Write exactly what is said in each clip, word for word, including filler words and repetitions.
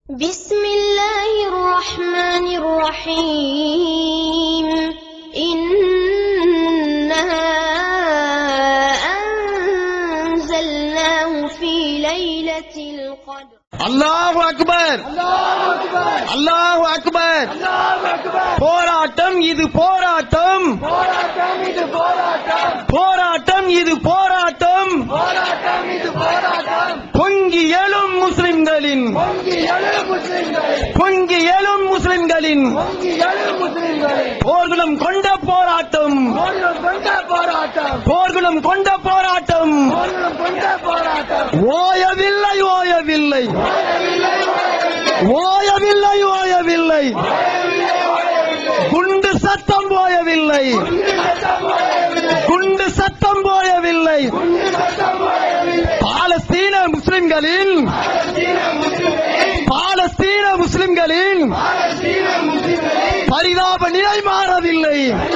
بسم الله الرحمن الرحيم إنا أنزلناه في ليلة القدر. الله أكبر الله أكبر போராட்டம் இது போராட்டம் போராட்டம் இது போராட்டம் போராட்டம் இது போராட்டம் போராட்டம் இது போராட்டம் பொங்கி எழும் முஸ்லிம்களின் பொங்கி எழும் முஸ்லிம்களின் பொங்கி எழும் முஸ்லிம்களின் பொங்கி எழும் முஸ்லிம்களின் போர்க்குணம் கொண்ட போராட்டம் போர்க்குணம் கொண்ட போராட்டம் போர்க்குணம் கொண்ட போராட்டம் போர்க்குணம் கொண்ட போராட்டம் ஓயவில்லை ஓயவில்லை ஓயவில்லை ஓயவில்லை குண்டு சத்தம் போயவில்லை குண்டு சத்தம் போயவில்லை பாலஸ்தீன முஸ்லிம்களின் பாலஸ்தீன முஸ்லிம்களின் பரிதாப நிலை மாறவில்லை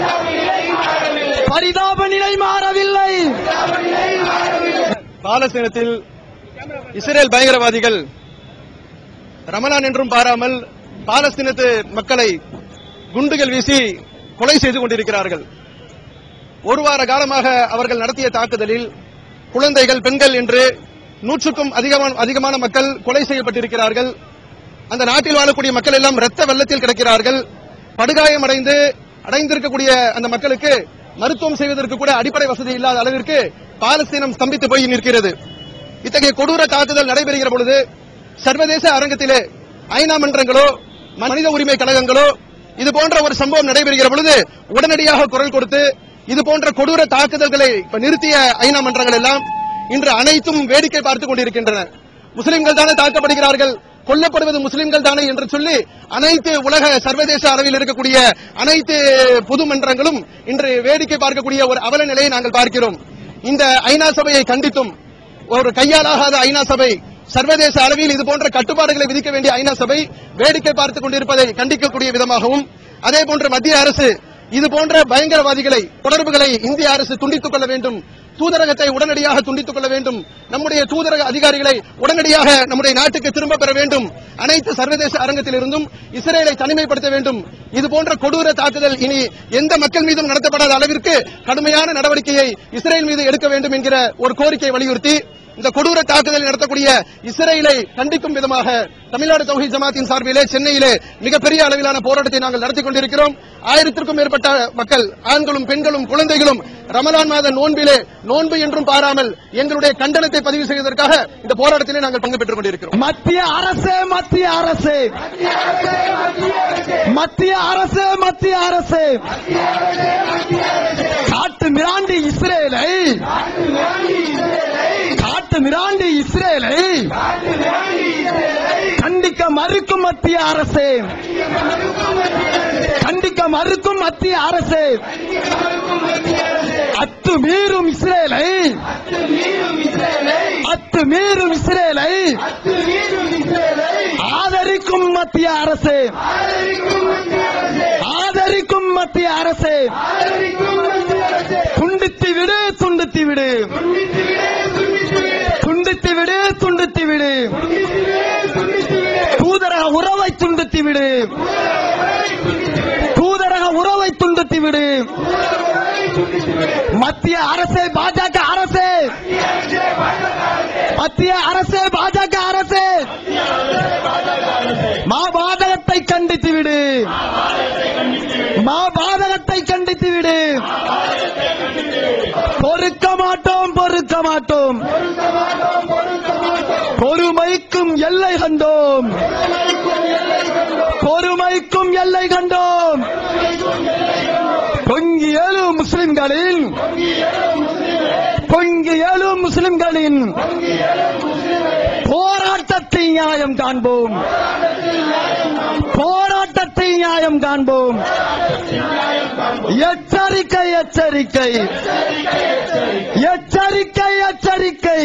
பரிதாப நிலை மாறவில்லை பாலஸ்தீனத்தில் இஸ்ரேல் பயங்கரவாதிகள் ரமலான் என்றும் பாராமல் பாலஸ்தீனத்து மக்களை குண்டுகள் வீசி கொலை செய்து கொண்டிருக்கிறார்கள். ஒரு வார காலமாக அவர்கள் நடத்திய தாக்குதலில் குழந்தைகள், பெண்கள் என்று நூற்றுக்கும் அதிகமான அதிகமான மக்கள் கொலை செய்யப்பட்டிருக்கிறார்கள். அந்த நாட்டில் வாழக்கூடிய மக்கள் எல்லாம் இரத்த வெள்ளத்தில் கிடக்கிறார்கள். படுகாயமடைந்து அடைந்திருக்கக்கூடிய அந்த மக்களுக்கு மருத்துவம் செய்வதற்கு கூட அடிப்படை வசதி இல்லாத அளவிற்கு பாலஸ்தீனம் ஸ்தம்பித்து போய் நிற்கிறது. இத்தகைய கொடூர தாக்குதல் நடைபெறுகிற பொழுது சர்வதேச அரங்கத்திலே ஐநா மன்றங்களோ மனித உரிமை கழகங்களோ இது போன்ற ஒரு சம்பவம் நடைபெறுகிற பொழுது உடனடியாக குரல் கொடுத்து இது போன்ற கொடூர தாக்குதல்களை நிறுத்திய ஐநா மன்றங்கள் எல்லாம் இன்று அனைத்தும் வேடிக்கை பார்த்துக் கொண்டிருக்கின்றன. முஸ்லிம்கள் தானே தாக்கப்படுகிறார்கள், கொல்லப்படுவது முஸ்லிம்கள் தானே என்று சொல்லி அனைத்து உலக சர்வதேச அளவில் இருக்கக்கூடிய அனைத்து பொது மன்றங்களும் இன்று வேடிக்கை பார்க்கக்கூடிய ஒரு அவல நிலையை நாங்கள் பார்க்கிறோம். இந்த ஐநா சபையை கண்டித்தும் ஒரு கையாலாகாத ஐநா சபை, சர்வதேச அளவில் இது போன்ற கட்டுப்பாடுகளை விதிக்க வேண்டிய ஐநா சபை வேடிக்கை பார்த்துக் கொண்டிருப்பதை கண்டிக்கக்கூடிய விதமாகவும், அதே போன்ற மத்திய அரசு இது போன்ற பயங்கரவாதிகளை தொடர்புகளை இந்திய அரசு துண்டித்துக் கொள்ள வேண்டும், தூதரகத்தை உடனடியாக துண்டித்துக் கொள்ள வேண்டும், நம்முடைய தூதரக அதிகாரிகளை உடனடியாக நம்முடைய நாட்டுக்கு திரும்ப பெற வேண்டும், அனைத்து சர்வதேச அரங்கத்தில் இருந்தும் இஸ்ரேலை தனிமைப்படுத்த வேண்டும். இது போன்ற கொடூர தாக்குதல் இனி எந்த மக்கள் மீதும் நடத்தப்படாத அளவிற்கு கடுமையான நடவடிக்கையை இஸ்ரேல் மீது எடுக்க வேண்டும் என்கிற ஒரு கோரிக்கையை வலியுறுத்தி இந்த கொடூர தாக்குதல் நடத்தக்கூடிய இஸ்ரேலை கண்டிக்கும் விதமாக தமிழ்நாடு தௌஹீத் ஜமாத்தின் சார்பிலே சென்னையிலே மிகப்பெரிய அளவிலான போராட்டத்தை நாங்கள் நடத்திக் கொண்டிருக்கிறோம். ஆயிரத்திற்கும் மேற்பட்ட மக்கள், ஆண்களும் பெண்களும் குழந்தைகளும் ரமலான் மாத நோன்பிலே நோன்பு என்றும் பாராமல் எங்களுடைய கண்டனத்தை பதிவு செய்வதற்காக இந்த போராட்டத்திலே நாங்கள் பங்கு பெற்றுக் கொண்டிருக்கிறோம். மத்திய அரசு மத்திய அரசு மத்திய அரசு மத்திய அரசு காட்டு மிராண்டி இஸ்ரேலை காட்டு மிராண்டி இஸ்ரேலை கண்டிக்க மறுக்கும் மத்திய அரசு கண்டிக்க மறுக்கும் மத்திய அரசு அத்துமீறும் இஸ்ரேலை அத்துமீறும் இஸ்ரேலை ஆதரிக்கும் மத்திய அரசு ஆதரிக்கும் மத்திய அரசு துண்டித்து விடு துண்டித்து விடு துண்டித்து விடு துண்டித்து விடு தூதரக உறவை துண்டித்து விடு தூதரக உறவை துண்டித்து விடு மத்திய அரசு பாஜக அரசு மத்திய அரசு பாஜக அரசு மாபாதகத்தை கண்டித்து விடு மாபாதகத்தை கண்டித்து விடு பொறுக்க மாட்டோம் பொறுக்க மாட்டோம் பொறுமைக்கும் எல்லை கண்டோம் பொறுமைக்கும் எல்லை கண்டோம் பொங்கி எழும் முஸ்லிம்களின் பொங்கி எழும் முஸ்லிம்களின் போராட்டத்தை நியாயம் காண்போம் போராட்டத்தை நியாயம் காண்போம் எச்சரிக்கை எச்சரிக்கை எச்சரிக்கை எச்சரிக்கை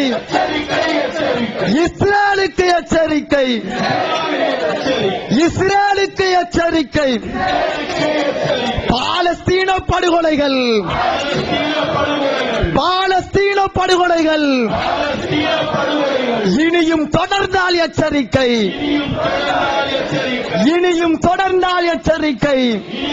இஸ்ரேலுக்கு எச்சரிக்கை இஸ்ரேலுக்கு எச்சரிக்கை பாலஸ்தீன படுகொலைகள் பாலஸ்தீன பாலஸ்தீன படுகொலைகள் இனியும் தொடர்ந்தால் எச்சரிக்கை, இனியும் தொடர்ந்தால் எச்சரிக்கை.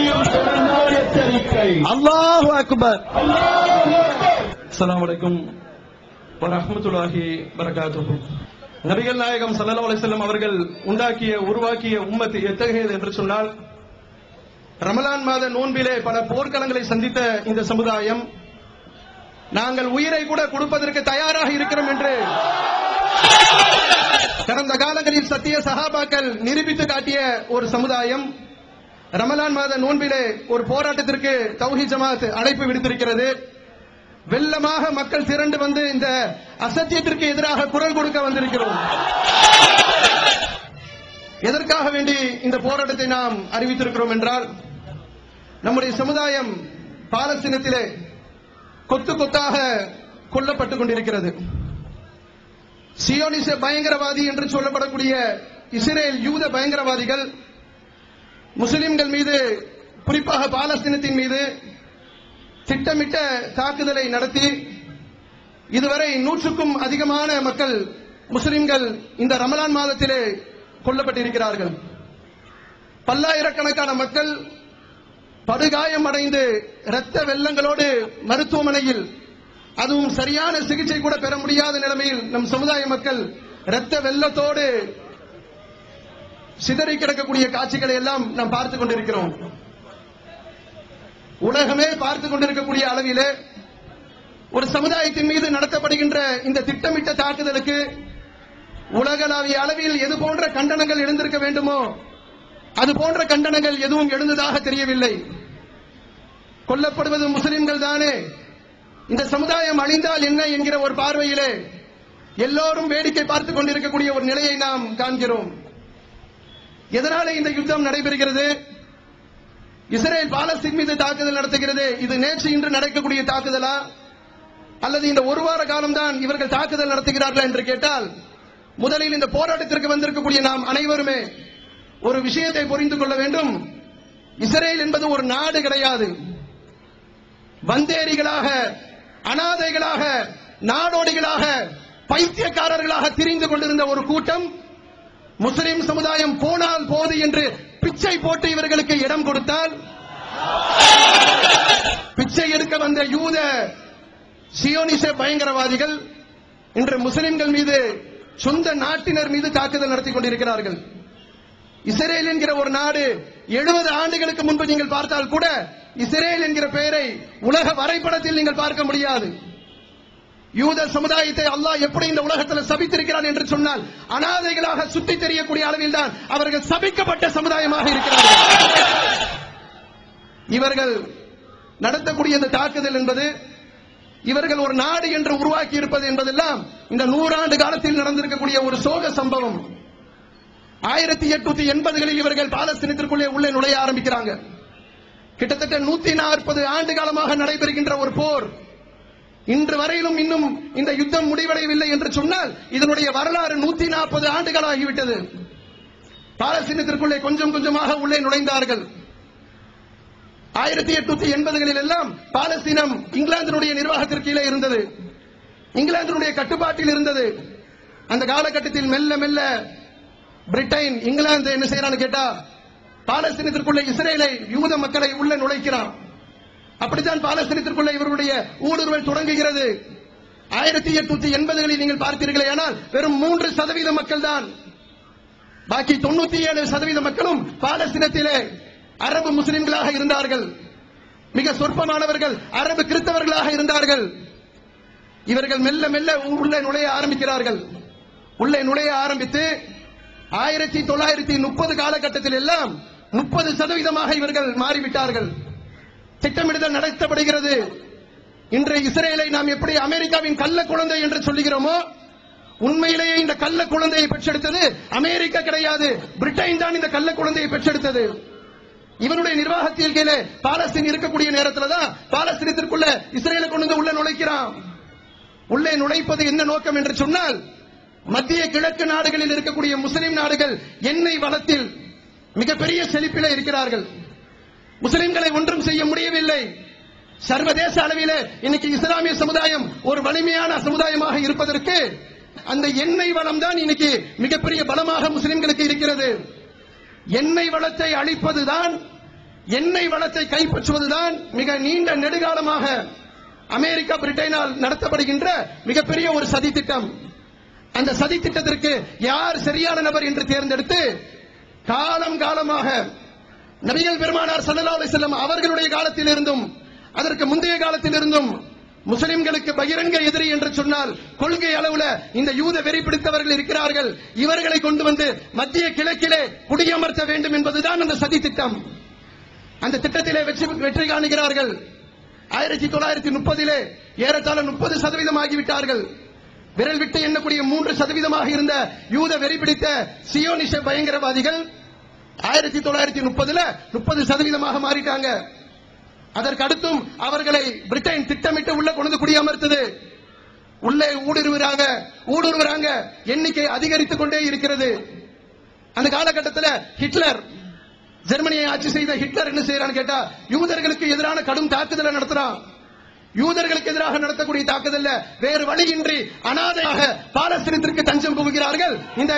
அல்லாஹு அக்பர். அஸ்ஸலாமு அலைக்கும் வரஹ்மத்துல்லாஹி வபரகாத்துஹு. நபிகள் நாயகம் ஸல்லல்லாஹு அலைஹி வஸல்லம் அவர்கள் உண்டாக்கிய உருவாக்கிய உம்மத் எத்தகையது என்று சொன்னால், ரமலான் மாத நோன்பிலே பல போர்க்களங்களை சந்தித்த இந்த சமுதாயம் நாங்கள் உயிரை கூட கொடுப்பதற்கு தயாராக இருக்கிறோம் என்று கடந்த காலங்களில் சத்திய சஹாபாக்கள் நிரூபித்து காட்டிய ஒரு சமுதாயம் ரமலான் மாத நோன்பிலே ஒரு போராட்டத்திற்கு தௌஹீத் ஜமாத் அழைப்பு விடுத்திருக்கிறது. வெள்ளமாக மக்கள் திரண்டு வந்து இந்த அசத்தியத்திற்கு எதிராக குரல் கொடுக்க வந்திருக்கிறோம். எதற்காக வேண்டி இந்த போராட்டத்தை நாம் அறிவித்திருக்கிறோம் என்றால், நம்முடைய சமுதாயம் பாலஸ்தீனத்திலே கொத்து கொத்தாக கொல்லப்பட்டுக் கொண்டிருக்கிறது. சியோனிச பயங்கரவாதி என்று சொல்லப்படக்கூடிய இஸ்ரேல் யூத பயங்கரவாதிகள் முஸ்லிம்கள் மீது, குறிப்பாக பாலஸ்தீனத்தின் மீது திட்டமிட்ட தாக்குதலை நடத்தி இதுவரை நூற்றுக்கும் அதிகமான மக்கள் முஸ்லிம்கள் இந்த ரமலான் மாதத்திலே கொல்லப்பட்டிருக்கிறார்கள். பல்லாயிரக்கணக்கான மக்கள் படுகாயம் அடைந்து இரத்த வெள்ளங்களோடு மருத்துவமனையில், அதுவும் சரியான சிகிச்சை கூட பெற முடியாத நிலைமையில் நம் சமுதாய மக்கள் இரத்த வெள்ளத்தோடு சிதறி கிடக்கக்கூடிய காட்சிகளை எல்லாம் நாம் பார்த்துக் கொண்டிருக்கிறோம். உலகமே பார்த்துக் கொண்டிருக்கக்கூடிய அளவிலே ஒரு சமுதாயத்தின் மீது நடத்தப்படுகின்ற இந்த திட்டமிட்ட தாக்குதலுக்கு உலகளாவிய அளவில் எது போன்ற கண்டனங்கள் எழுந்திருக்க வேண்டுமோ அது போன்ற கண்டனங்கள் எதுவும் எழுந்ததாக தெரியவில்லை. கொல்லப்படுவது முஸ்லிம்கள் தானே, இந்த சமுதாயம் அழிந்தால் என்ன என்கிற ஒரு பார்வையிலே எல்லோரும் வேடிக்கை பார்த்துக் கொண்டிருக்கக்கூடிய ஒரு நிலையை நாம் காண்கிறோம். எதனால இந்த யுத்தம் நடைபெறுகிறது? இஸ்ரேல் பாலஸ்தீன் மீது தாக்குதல் நடத்துகிறது. இது நேற்று இன்று நடக்கக்கூடிய தாக்குதலா அல்லது இந்த ஒரு வார காலம்தான் இவர்கள் தாக்குதல் நடத்துகிறார்களா என்று கேட்டால், முதலில் இந்த போராட்டத்திற்கு வந்திருக்கக்கூடிய நாம் அனைவருமே ஒரு விஷயத்தை புரிந்து கொள்ள வேண்டும். இஸ்ரேல் என்பது ஒரு நாடு கிடையாது. வந்தேரிகளாக, அனாதைகளாக, நாடோடிகளாக, பைத்தியக்காரர்களாக திரிந்து கொண்டிருந்த ஒரு கூட்டம் முஸ்லிம் சமுதாயம் போனால் போது என்று பிச்சை போட்டு இவர்களுக்கு இடம் கொடுத்தால், பிச்சை எடுக்க வந்த யூத சியோனிச பயங்கரவாதிகள் இன்று முஸ்லிம்கள் மீது, சொந்த நாட்டினர் மீது தாக்குதல் நடத்தி கொண்டிருக்கிறார்கள். இஸ்ரேல் என்கிற ஒரு நாடு எழுபது ஆண்டுகளுக்கு முன்பு நீங்கள் பார்த்தால் கூட இஸ்ரேல் என்கிற பெயரை உலக வரைபடத்தில் நீங்கள் பார்க்க முடியாது. யூத சமுதாயத்தை அல்லாஹ் எப்படி இந்த உலகத்தில் சபித்திருக்கிறான் என்று சொன்னால், அனாதைகளாக சுத்தி தெரியக்கூடிய அளவில் தான் அவர்கள் சபிக்கப்பட்ட சமுதாயமாக இருக்கிறார்கள். இவர்கள் நடத்தக்கூடிய இந்த தாக்குதல் என்பது, இவர்கள் ஒரு நாடு என்று உருவாக்கி இருப்பது என்பதெல்லாம் இந்த நூறாண்டு காலத்தில் நடந்திருக்கக்கூடிய ஒரு சோக சம்பவம். ஆயிரத்தி எட்நூத்தி எண்பதுகளில் இவர்கள் பாலஸ்தீனத்திற்குள்ளே உள்ளே நுழைய ஆரம்பிக்கிறாங்க. கிட்டத்தட்ட நூத்தி நாற்பது ஆண்டு காலமாக நடைபெறுகின்ற ஒரு போர். இன்று வரையிலும் இன்னும் இந்த யுத்தம் முடிவடையவில்லை என்று சொன்னால் இதனுடைய வரலாறு நூத்தி நாற்பது ஆண்டுகள் ஆகிவிட்டது. பாலஸ்தீனத்திற்குள்ளே கொஞ்சம் கொஞ்சமாக உள்ளே நுழைந்தார்கள். ஆயிரத்தி எட்நூத்தி எண்பதுகளில் எல்லாம் பாலஸ்தீனம் இங்கிலாந்தினுடைய நிர்வாகத்திற்கு கீழே இருந்தது, இங்கிலாந்தினுடைய கட்டுப்பாட்டில் இருந்தது. அந்த காலகட்டத்தில் மெல்ல மெல்ல பிரிட்டன், இங்கிலாந்து என்ன செய்யறான்னு கேட்டா, பாலஸ்தீனத்திற்குள்ளே இஸ்ரேலை, யூத மக்களை உள்ள நுழைக்கிறான். அப்படித்தான் பாலஸ்தீனத்திற்குள்ளே இவருடைய ஊடுருவல் தொடங்குகிறது. ஆயிரத்தி எட்நூத்தி எண்பதுகளில் நீங்கள் பார்த்தீர்களே ஆனால் வெறும் மூன்று சதவீத மக்கள் தான், பாக்கி தொண்ணூத்தி ஏழு சதவீத மக்களும் பாலஸ்தீனத்திலே அரபு முஸ்லிம்களாக இருந்தார்கள். மிக சொற்பமானவர்கள் அரபு கிறிஸ்தவர்களாக இருந்தார்கள். இவர்கள் மெல்ல மெல்ல உள்ளே நுழைய ஆரம்பிக்கிறார்கள். உள்ளே நுழைய ஆரம்பித்து ஆயிரத்தி தொள்ளாயிரத்தி முப்பது காலகட்டத்தில் எல்லாம் முப்பது சதவீதமாக இவர்கள் மாறிவிட்டார்கள். திட்டமிடுதல் நடத்தப்படுகிறது. இன்று இஸ்ரேலை நாம் எப்படி அமெரிக்காவின் கள்ள குழந்தை என்று சொல்லுகிறோமோ, உண்மையிலேயே இந்த கள்ள குழந்தையை பெற்றெடுத்தது அமெரிக்கா கிடையாது, பிரிட்டன் தான் இந்த கள்ள குழந்தையை பெற்றெடுத்தது. இவனுடைய நிர்வாகத்தில் கீழே பாலஸ்தீன் இருக்கக்கூடிய நேரத்தில் தான் பாலஸ்தீனத்திற்குள்ள இஸ்ரேலை கொண்டு வந்து உள்ள நுழைக்கிறான். உள்ளே நுழைப்பது என்ன நோக்கம் என்று சொன்னால், மத்திய கிழக்கு நாடுகளில் இருக்கக்கூடிய முஸ்லிம் நாடுகள் எண்ணெய் வளத்தில் மிகப்பெரிய செழிப்பிலே இருக்கிறார்கள். முஸ்லிம்களை ஒன்றும் செய்ய முடியவில்லை. சர்வதேச அளவிலே இன்னைக்கு இஸ்லாமிய சமுதாயம் ஒரு வலிமையான சமுதாயமாக இருப்பதற்கு அந்த எண்ணெய் வளம் தான் இன்னைக்கு மிகப்பெரிய பலமாக முஸ்லிம்களுக்கு இருக்கிறது. எண்ணெய் வளத்தை அழிப்பதுதான், எண்ணெய் வளத்தை கைப்பற்றுவதுதான் மிக நீண்ட நெடுகாலமாக அமெரிக்கா பிரிட்டனால் நடத்தப்படுகின்ற மிகப்பெரிய ஒரு சதி திட்டம். அந்த சதி திட்டத்திற்கு யார் சரியான நபர் என்று தேர்ந்தெடுத்து காலம் காலமாக நபிகள் பெருமானார் ஸல்லல்லாஹு அலைஹி வஸல்லம் அவர்களுடைய காலத்தில் இருந்தும் அதற்கு முந்தைய காலத்தில் இருந்தும் முஸ்லிம்களுக்கு பகிரங்க எதிரி என்று சொன்னால் கொள்கை அளவுல இந்த யூத வெறி பிடித்தவர்கள் இருக்கிறார்கள், இவர்களை கொண்டு வந்து மத்திய கிழக்கிலே குடியமர்த்த வேண்டும் என்பதுதான் அந்த சதி திட்டம். அந்த திட்டத்திலே வெற்றி வெற்றி காணுகிறார்கள். ஆயிரத்தி தொள்ளாயிரத்தி முப்பதிலே ஏறத்தாழ முப்பது சதவீதம் ஆகிவிட்டார்கள். விரல் விட்டு எண்ணக்கூடிய மூன்று சதவீதமாக இருந்த யூத வெறி பிடித்த சியோனிச பயங்கரவாதிகள் ஆயிரத்தி தொள்ளாயிரத்தி முப்பதுல முப்பது சதவீதமாக மாறிட்டாங்க. அதற்கு அடுத்தும் அவர்களை பிரிட்டன் திட்டமிட்டு உள்ள கொண்டு குடியமர்த்தது. உள்ளே ஊடுருவுறாங்க ஊடுருவுறாங்க எண்ணிக்கை அதிகரித்துக் கொண்டே இருக்கிறது. அந்த காலகட்டத்தில் ஹிட்லர், ஜெர்மனியை ஆட்சி செய்த ஹிட்லர் என்ன செய்யறான்னு கேட்டா, யூதர்களுக்கு எதிரான கடும் தாக்குதலை நடத்துறான். யூதர்களுக்கு எதிராக நடத்தக்கூடிய தாக்குதல்ல வேறு வழியின்றி அனாதையாக பாலஸ்தீனத்திற்கு தஞ்சம் புகுகிறார்கள் இந்த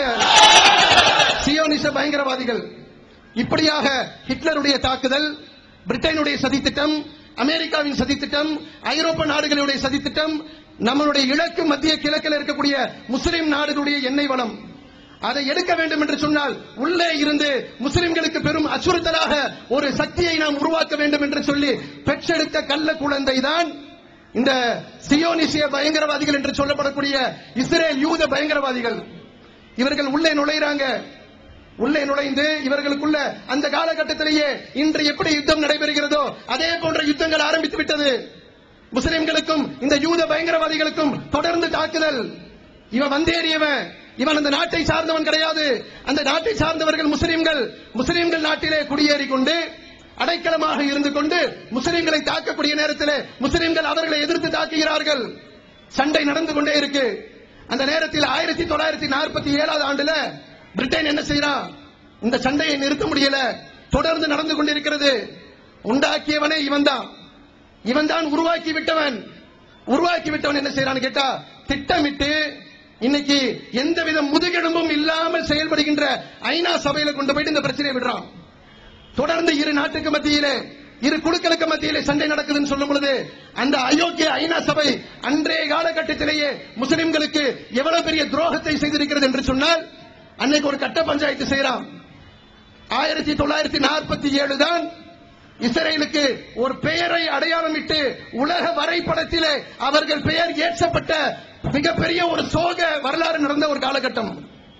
சியோனிச பயங்கரவாதிகள். இப்படியாக ஹிட்லருடைய தாக்குதல், பிரிட்டனுடைய சதித்திட்டம், அமெரிக்காவின் சதித்திட்டம், ஐரோப்பா நாடுகளுடைய சதித்திட்டம், நம்மளுடைய இலக்கு மத்திய கிழக்கில் இருக்கக்கூடிய முஸ்லிம் நாடுகளுடைய எண்ணெய் வளம், அதை எடுக்க வேண்டும் என்று சொன்னால் உள்ளே இருந்து முஸ்லிம்களுக்கு பெரும் அச்சுறுத்தலாக ஒரு சக்தியை நாம் உருவாக்க வேண்டும் என்று சொல்லி பெற்றெடுத்த கள்ள குழந்தை தான் இந்த சியோனிசிய பயங்கரவாதிகள் என்று சொல்லப்படக்கூடிய இஸ்ரேல் யூத பயங்கரவாதிகள். இவர்கள் உள்ளே நுழைறாங்க. உள்ளே நுழைந்து இவர்களுக்குள்ள அந்த காலகட்டத்திலேயே இன்று எப்படி யுத்தம் நடைபெறுகிறதோ அதே போன்ற யுத்தங்கள் ஆரம்பித்து விட்டது. முஸ்லிம்களுக்கும் இந்த யூத பயங்கரவாதிகளுக்கும் தொடர்ந்து தாக்குதல். இவன் வந்தேறியவன், இவன் அந்த நாட்டை சார்ந்தவன் கிடையாது. அந்த நாட்டை சார்ந்தவர்கள் முஸ்லிம்கள். முஸ்லிம்கள் நாட்டிலே குடியேறி கொண்டு அடைக்கலமாக இருந்து கொண்டு முஸ்லிம்களை தாக்கக்கூடிய நேரத்தில் முஸ்லிம்கள் அவர்களை எதிர்த்து தாக்குகிறார்கள். சண்டை நடந்து கொண்டே இருக்கு. அந்த நேரத்தில் ஆயிரத்தி தொள்ளாயிரத்தி நாற்பத்தி ஏழாவது ஆண்டுல பிரிட்டன் என்ன செய்யறான், இந்த சண்டையை நிறுத்த முடியல, தொடர்ந்து நடந்து கொண்டிருக்கிறது. உண்டாக்கியவனே இவன் தான், இவன் தான் உருவாக்கி விட்டவன். உருவாக்கி விட்டவன் என்ன செய்யறான்னு கேட்டா, திட்டமிட்டு இன்னைக்கு எந்தவித முதுகெலும்பும் இல்லாமல் செயல்படுகின்ற ஐநா சபையில கொண்டு போயிட்டு இந்த பிரச்சனையை விடுறான். தொடர்ந்து இரு நாட்டுக்கு மத்தியிலே, இரு குழுக்களுக்கு மத்தியிலே சண்டை நடக்குதுன்னு சொல்லும் பொழுது அந்த அயோக்கிய ஐநா சபை அன்றைய காலகட்டத்திலேயே முஸ்லிம்களுக்கு எவ்வளவு பெரிய துரோகத்தை செய்திருக்கிறது என்று சொன்னால், அன்னைக்கு ஒரு கட்ட பஞ்சாயத்து செய்யறான். ஆயிரத்தி தொள்ளாயிரத்தி நாற்பத்தி ஏழு தான் இஸ்ரேலுக்கு ஒரு பெயரை அடையாளமிட்டு உலக வரைபடத்திலே அவர்கள் பெயர் ஏற்றப்பட்ட மிகப்பெரிய ஒரு சோக வரலாறு நடந்த ஒரு காலகட்டம்.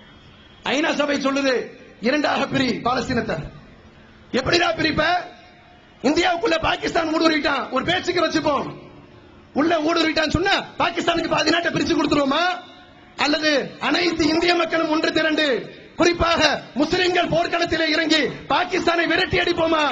ஐநா சபை சொல்லுது, இரண்டாக பிரி பாலஸ்தீனத்தை. எப்படிதான் பிரிப்ப? இந்தியாவுக்குள்ள பாகிஸ்தான் ஊடுருவிட்டான், ஒரு பேச்சுக்கு வச்சுப்போம். உள்ள ஊடுருவிட்டான்னு சொன்னா பாகிஸ்தானுக்கு பாதி நாட்டை பிரிச்சு கொடுத்துருவோமா, அல்லது அனைத்து இந்திய மக்களும் ஒன்று திரண்டு குறிப்பாக முஸ்லிம்கள் போர்க்களத்திலே இறங்கி பாகிஸ்தானை விரட்டி அடிப்போமா?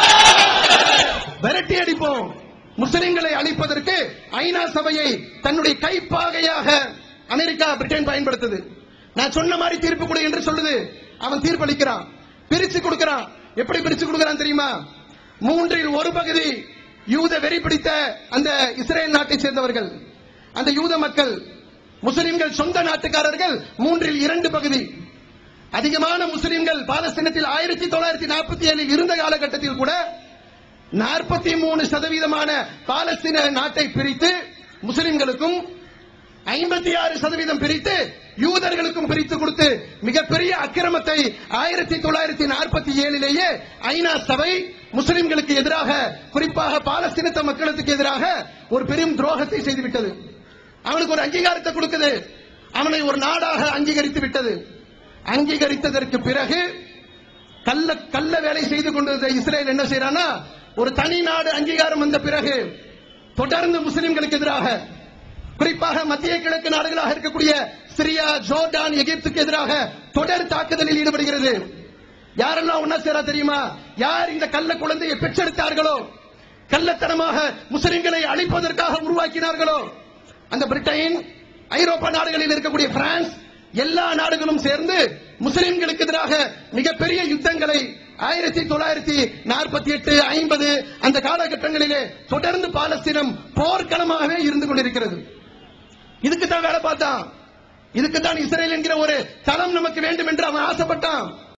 விரட்டி அடிப்போம். முஸ்லிம்களை அழிப்பதற்கு ஐநா சபையை தன்னுடைய கைப்பாகையாக அமெரிக்கா பிரிட்டன் பயன்படுத்துது. நான் சொன்ன மாதிரி தீர்ப்பு கொடு என்று சொல்லுது. அவன் தீர்ப்பளிக்கிறான், பிரிச்சு கொடுக்கிறான். எப்படி பிரிச்சு கொடுக்கிறான் தெரியுமா? மூன்றில் ஒரு பகுதி யூத வெறி பிடித்த அந்த இஸ்ரேல் நாட்டை சேர்ந்தவர்கள், அந்த யூத மக்கள். முஸ்லிம்கள் சொந்த நாட்டுக்காரர்கள் மூன்றில் இரண்டு பகுதி. அதிகமான முஸ்லிம்கள் பாலஸ்தீனத்தில் ஆயிரத்தி தொள்ளாயிரத்தி நாற்பத்தி ஏழில் இருந்த காலகட்டத்தில் கூட நாற்பத்தி மூணு சதவீதமான பாலஸ்தீன நாட்டை பிரித்து முஸ்லிம்களுக்கும் ஐம்பத்தி ஆறு சதவீதம் பிரித்து யூதர்களுக்கும் பிரித்து கொடுத்து மிகப்பெரிய அக்கிரமத்தை ஆயிரத்தி தொள்ளாயிரத்தி நாற்பத்தி ஏழிலேயே ஐநா சபை முஸ்லிம்களுக்கு எதிராக, குறிப்பாக பாலஸ்தீன மக்களுக்கு எதிராக ஒரு பெரும் துரோகத்தை செய்துவிட்டது. அவனுக்கு ஒரு அங்கீகாரத்தை கொடுக்குது, அவனை ஒரு நாடாக அங்கீகரித்து விட்டது. அங்கீகரித்ததற்கு பிறகு கள்ள கள்ள வேலை செய்து கொண்டிருந்த இஸ்ரேல் என்ன செய்யறானா, ஒரு தனி நாடு அங்கீகாரம் வந்த பிறகு தொடர்ந்து முஸ்லிம்களுக்கு எதிராக, குறிப்பாக மத்திய கிழக்கு நாடுகளாக இருக்கக்கூடிய சிரியா, ஜோர்டான், எகிப்துக்கு எதிராக தொடர் தாக்குதலில் ஈடுபடுகிறது. யாரெல்லாம் ஒன்னா சேரா தெரியுமா? யார் இந்த கள்ள குழந்தையை பெற்றெடுத்தார்களோ, கள்ளத்தனமாக முஸ்லிம்களை அழிப்பதற்காக உருவாக்கினார்களோ, அந்த பிரிட்டன், ஐரோப்பா நாடுகளில் இருக்கக்கூடிய பிரான்ஸ், எல்லா நாடுகளும் சேர்ந்து முஸ்லிம்களுக்கு எதிராக மிகப்பெரிய யுத்தங்களை ஆயிரத்தி தொள்ளாயிரத்தி நாற்பத்தி எட்டு ஐம்பது அந்த காலகட்டங்களிலே தொடர்ந்து பாலஸ்தீனம் போர்க்களமாகவே இருந்து கொண்டிருக்கிறது. இதுக்கு தான் வேலை பார்த்தான். இதுக்கு தான் இஸ்ரேல் என்கிற ஒரு தளம் நமக்கு வேண்டும் என்று அவன் ஆசைப்பட்டான்.